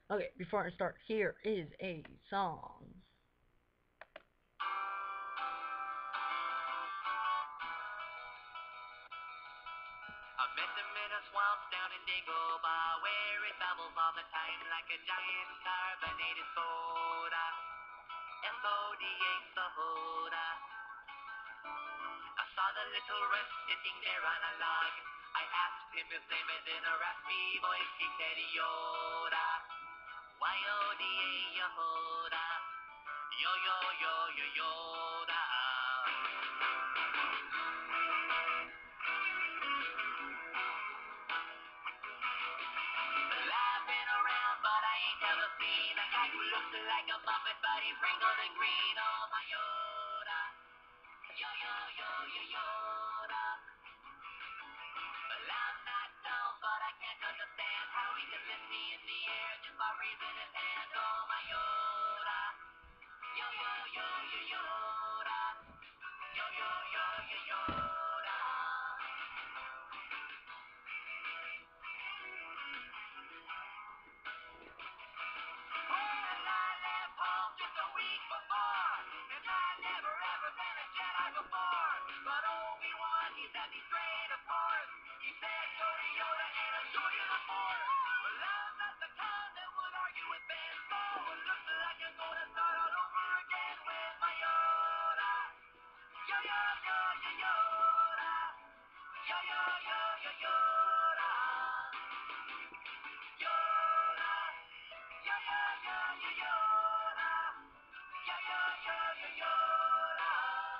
Okay, before I start, here is a song. I met him in a swamp down in Dagobah, where it bubbles all the time like a giant carbonated soda. S-O-D-A, soda. I saw the little wren sitting there on a log. I asked him his name, and in a raspy voice he said Yoda. Y-O-D-A, Yoda. Yo-yo-yo-yo-yoda. Laughing around, but I ain't never seen a guy who looks like a muppet, but he's wrinkled and green. Oh my Yoda, yo yo yo yo Yoda. Well, I'm not dumb, but I can't understand how he can lift me in the air just by raising his hand. Oh my Yoda, yo yo yo yo Yoda, yo yo yo yo Yoda. Well, I left home just a week before, and I'd never ever been a Jedi before. But Obi-Wan, he set me straight, of course. He said, go to Yoda and I'll show you the Force. Well, I'm not the kind that would argue with Ben, so it looks like I'm gonna start all over again with my Yoda. Yo, yo, yo, yo, Yoda. Yo, yo, yo, yo, Yoda. Yoda. Yo, yo, yo, yo, Yoda. Yo, yo, yo, yo, Yoda.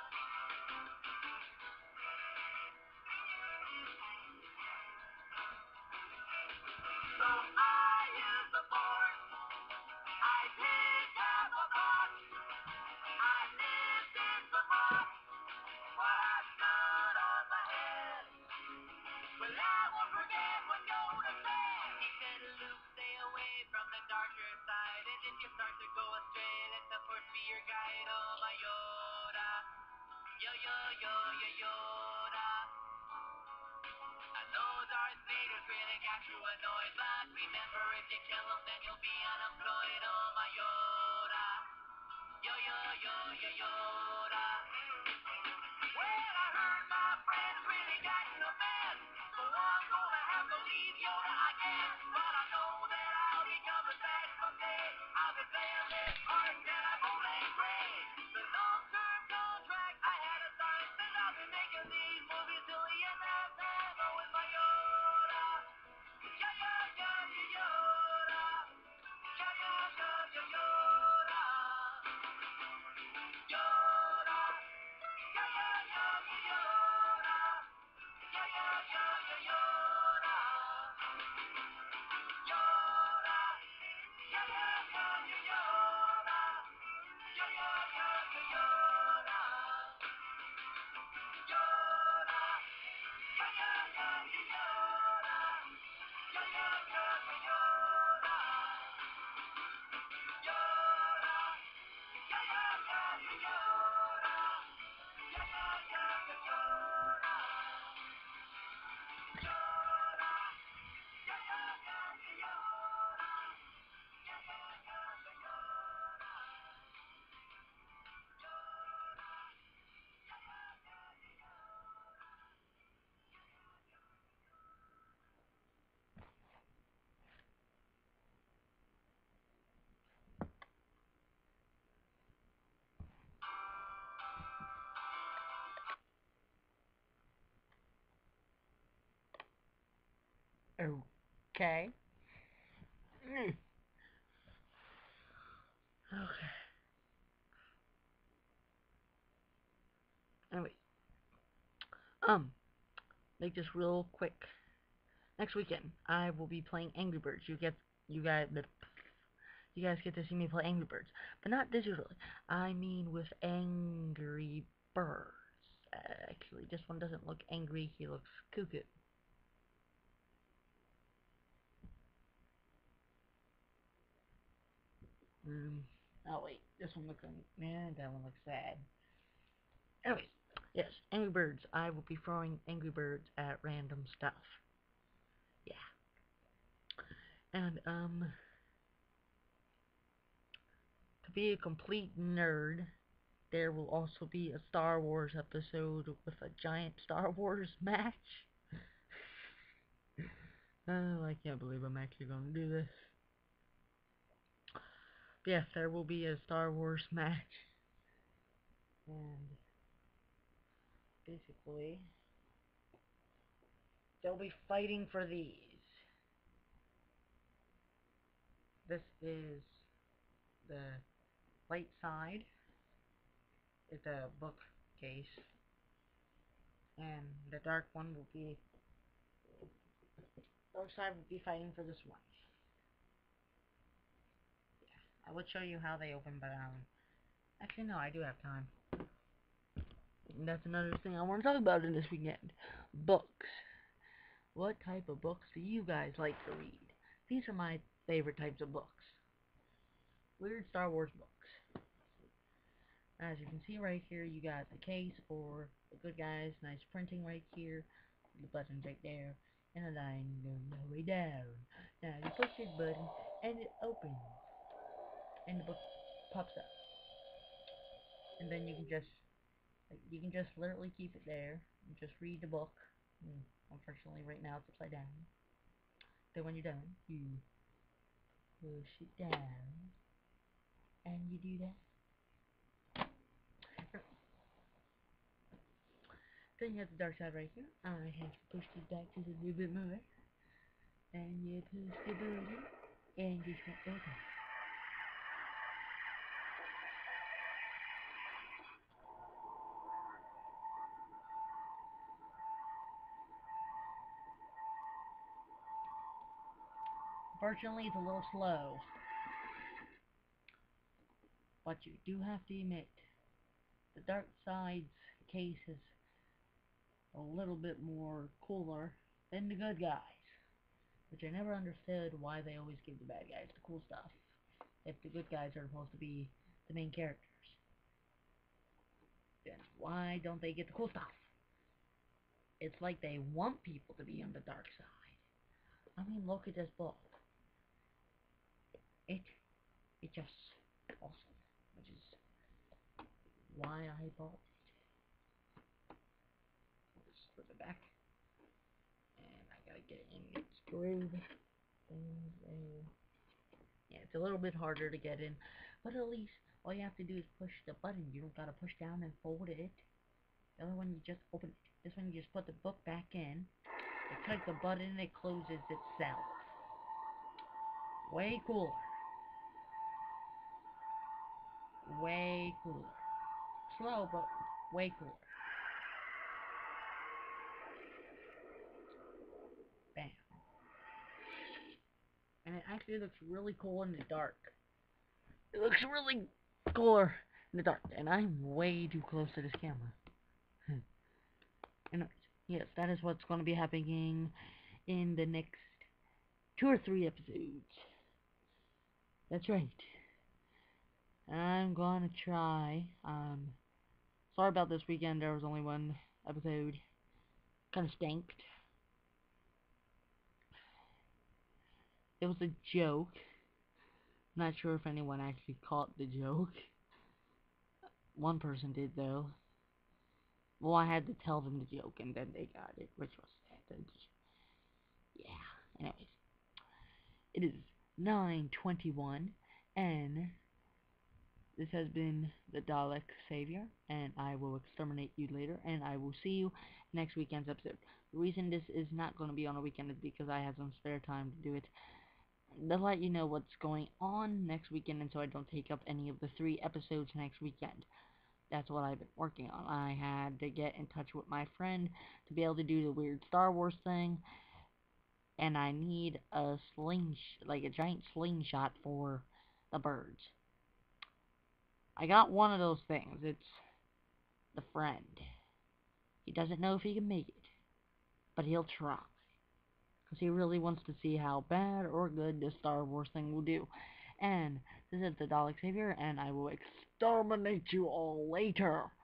So I use the Force. I pick up a box. I lifted some rocks. While I stood on my head. Well, I won't forget what Yoda said. He said, Luke, stay away from the darker side. And if you start to go astray, let the Force be your guide. Oh, my Yoda. Yo, yo, yo, yo, Yoda. I know Darth Vader's really got you annoyed, but remember, if you kill him, then you'll be unemployed. Oh, my Yoda. Yo, yo, yo, yo, Yoda. Well, I heard my friends really got in a mess, so I'm gonna have to leave Yoda, I guess. But I know that I'll be coming back someday. I'll be playing this part that I won't ain't great. The long-term contract I had a sign says I'll be making these movies till the end of time. Oh, with my Yoda. Yeah, yeah, yeah, yeah, Yoda. Yeah, yeah, yeah, yeah, Yoda. Yoda. Yeah, yeah, yeah, yeah, Yoda. Yeah, yeah, yeah, yeah, Yoda. Yoda. Yeah, yeah, yeah, yeah, Yoda. Yeah, yeah, yeah, yeah, Yoda. Yoda. Yeah, yeah, yeah, yeah, Yoda. Yeah, yeah, yeah, yeah, Yoda. Yoda. Yeah, yeah, yeah, yeah, Yoda. Yeah, yeah, yeah, yeah, Yoda. Yoda. Yeah, yeah, yeah, yeah, Yoda. Yeah, yeah, yeah, yeah, Yoda. Yoda. Yeah, yeah, yeah, yeah, Yoda. Okay. Mm. Okay. Anyway, make this real quick. Next weekend, I will be playing Angry Birds. You guys, you guys get to see me play Angry Birds, but not digitally. I mean with Angry Birds. Actually, this one doesn't look angry. He looks cuckoo. Um. Oh wait, this one looks. Man, that one looks sad. Anyways, yes, Angry Birds. I will be throwing Angry Birds at random stuff. Yeah, and be a complete nerd, there will also be a Star Wars episode with a giant Star Wars match. Oh, I can't believe I'm actually going to do this. But yes, there will be a Star Wars match. And basically, they'll be fighting for these. This is the light side. It's a bookcase. And the dark one will be... Dark side will be fighting for this one. I would show you how they open, but actually no, I do have time. And that's another thing I want to talk about in this weekend. Books. What type of books do you guys like to read? These are my favorite types of books. Weird Star Wars books. As you can see right here, you got the case for the good guys. Nice printing right here. The buttons right there. And a line going all the way down. Now you push this button and it opens. And the book pops up. And then you can just literally keep it there and just read the book. Unfortunately, right now it's upside down. Then when you're done, you push it down, and you do that. Then you have the dark side right here. I have to push it back just a little bit more, and you push the button, and just won't open. Unfortunately, it's a little slow. But you do have to admit, the dark side's case is a little bit more cooler than the good guys. Which I never understood why they always give the bad guys the cool stuff, if the good guys are supposed to be the main characters. Then why don't they get the cool stuff? It's like they want people to be on the dark side. I mean, look at this book. It's just awesome, which is why I bought it. Just flip it back, and I gotta get it in its groove. Yeah, it's a little bit harder to get in, but at least all you have to do is push the button. You don't gotta push down and fold it. The other one, you just open it. This one, you just put the book back in. You click the button, and it closes itself. Way cooler. Way cooler. Slow, but way cooler. Bam. And it actually looks really cool in the dark. It looks really cooler in the dark. And I'm way too close to this camera. Anyways, yes, that is what's going to be happening in the next 2 or 3 episodes. That's right. I'm gonna try. Sorry about this weekend. There was only 1 episode. Kind of stanked. It was a joke. Not sure if anyone actually caught the joke. One person did though. Well, I had to tell them the joke, and then they got it, which was yeah. Anyways, it is 9:21, and this has been the Dalek Savior, and I will exterminate you later, and I will see you next weekend's episode. The reason this is not going to be on a weekend is because I have some spare time to do it. To let you know what's going on next weekend, and so I don't take up any of the 3 episodes next weekend. That's what I've been working on. I had to get in touch with my friend to be able to do the weird Star Wars thing, and I need a like a giant slingshot for the birds. I got one of those things. It's the friend. He doesn't know if he can make it, but he'll try. Because he really wants to see how bad or good this Star Wars thing will do. And this is the Dalek Savior, and I will exterminate you all later.